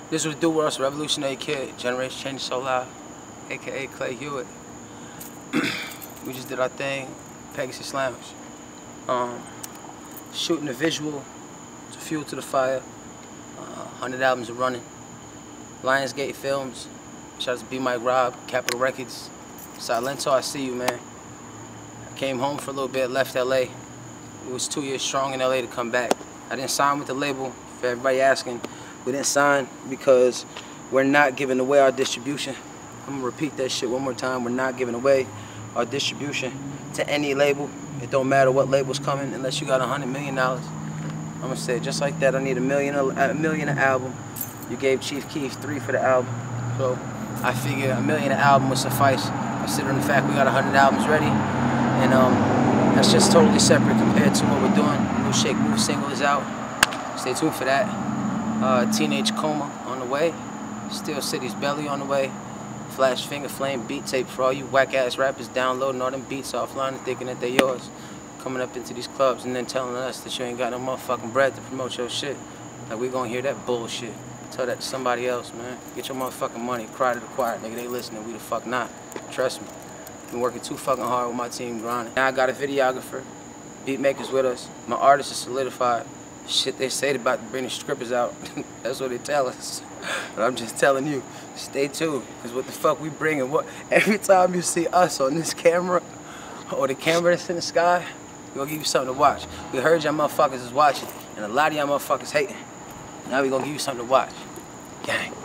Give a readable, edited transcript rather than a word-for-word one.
This was Do World's Revolutionary Kid, Generation Change So Loud, aka Clay Hewitt. We just did our thing, Pegasus Lounge. Shooting the visual, it's a fuel to the fire. 100 albums are running. Lionsgate Films, shout out to B. Mike Rob, Capitol Records. Silento, I see you, man. I came home for a little bit, left LA. It was 2 years strong in LA to come back. I didn't sign with the label, for everybody asking. We didn't sign because we're not giving away our distribution. I'm gonna repeat that shit one more time. We're not giving away our distribution to any label. It don't matter what label's coming unless you got $100 million. I'm gonna say it just like that. I need $1 million an album. You gave Chief Keef 3 for the album. So I figure $1 million an album would suffice, considering the fact we got 100 albums ready. And that's just totally separate compared to what we're doing. The new Shake Move single is out. Stay tuned for that. Teenage Coma on the way. Steel City's Belly on the way. Flash Finger Flame beat tape for all you whack ass rappers downloading all them beats offline and thinking that they're yours. Coming up into these clubs and then telling us that you ain't got no motherfucking bread to promote your shit. Like, we gonna hear that bullshit. Tell that to somebody else, man. Get your motherfucking money. Cry to the choir. Nigga, they listening. We the fuck not. Trust me. Been working too fucking hard with my team grinding. Now I got a videographer. Beat makers with us. My artist is solidified. Shit they say about to bring the strippers out. That's what they tell us. But I'm just telling you, stay tuned. Because what the fuck we bringing? What? Every time you see us on this camera, or the camera that's in the sky, we're gonna give you something to watch. We heard y'all motherfuckers is watching, and a lot of y'all motherfuckers hating. Now we gonna give you something to watch. Gang.